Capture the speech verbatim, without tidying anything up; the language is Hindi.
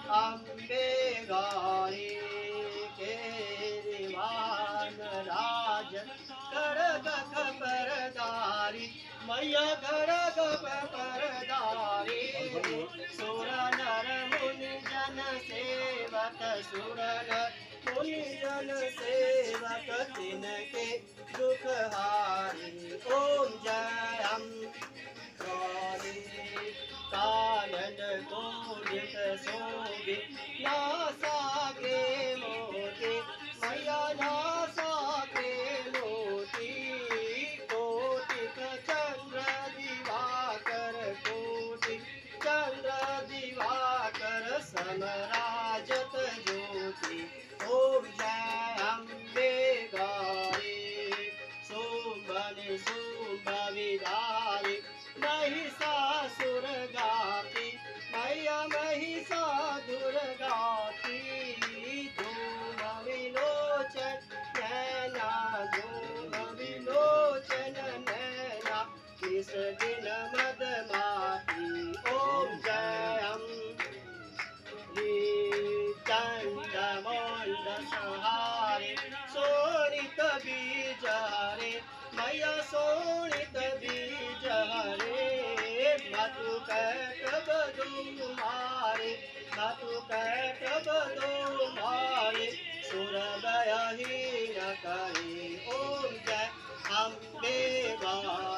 अम्बे गौरी केरिवान राज खड़ग परदारी मैया खड़ग परदारी सुर नर मुनि जन सेवक सुर नर मुनि जन सेवक तिनके दुख हारी ओम जय अम्बे कानन कोडित शोभि नासा के मोती मैया नासा के मोती कोटिक चंद्र दिवाकर कोटि चंद्र दिवाकर समराजत ज्योति ओम जय अम्बे गौरी सुमनि शुभ विदारी महिषासुर गाती मैया महिषासुर गाती धूम विलोचन नैना धूम विलोचन नैना किस दिन मदमाती ओम जय अम्बे चंडमुंड संहारे शोणित बीज हरे मैया शोणित बीज हरे मधु कैटभ मारे मधु कैटभ मारे सुर गया ही न करे ओम जय अम्बे गौरी।